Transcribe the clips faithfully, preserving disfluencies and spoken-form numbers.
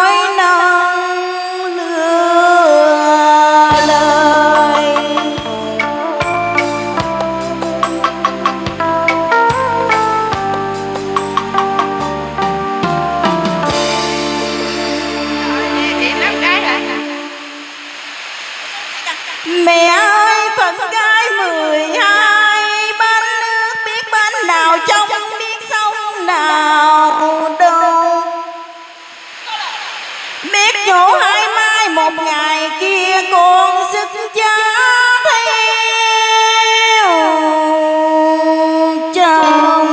nói năng lừa lời. Mẹ ơi phận gái mười hai, bên nước biết bên nào trong biết sông nào đâu, biết nhổ hai mai một ngày kia con sức cha theo chồng.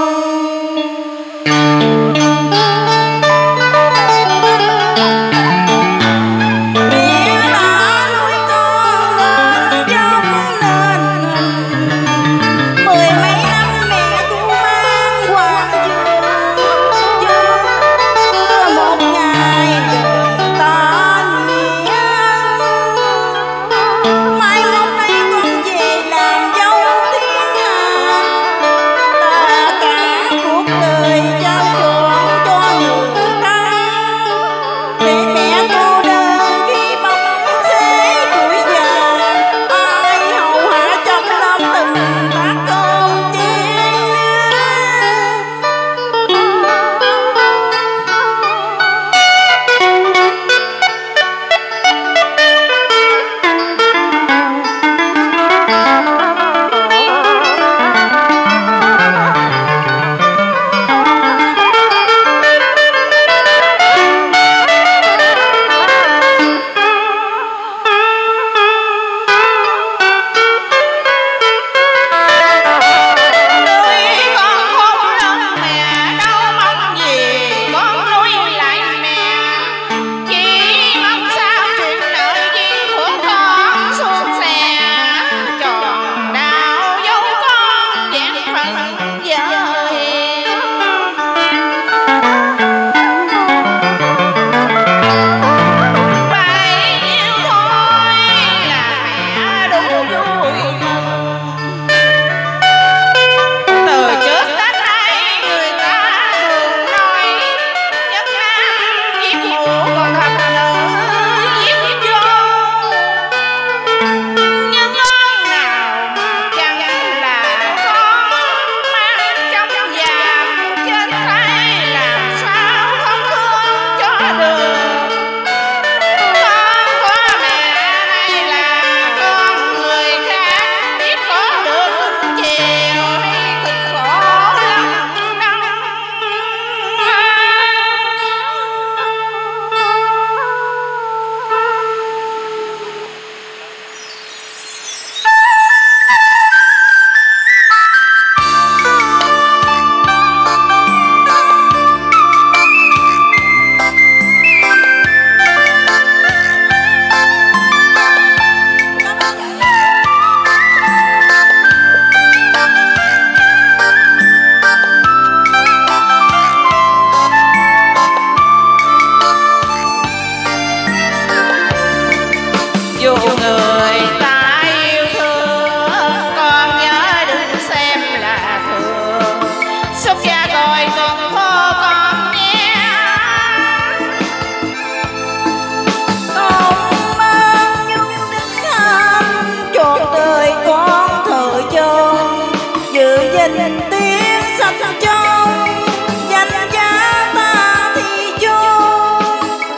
Dù người ta yêu thương, con nhớ đừng xem là thường. Xúc cha gọi con hô con nghe. Con mang nhung đức ham, trọn đời con thờ chồng, giữ gìn tiếng sạch trong danh giá ta thì chung.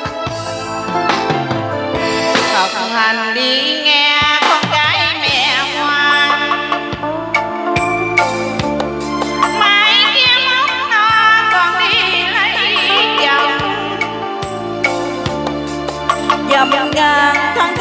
Học hành đi nghe con gái mẹ ngoan, mai kia móc no con đi lấy chồng. Dầm ngàn tháng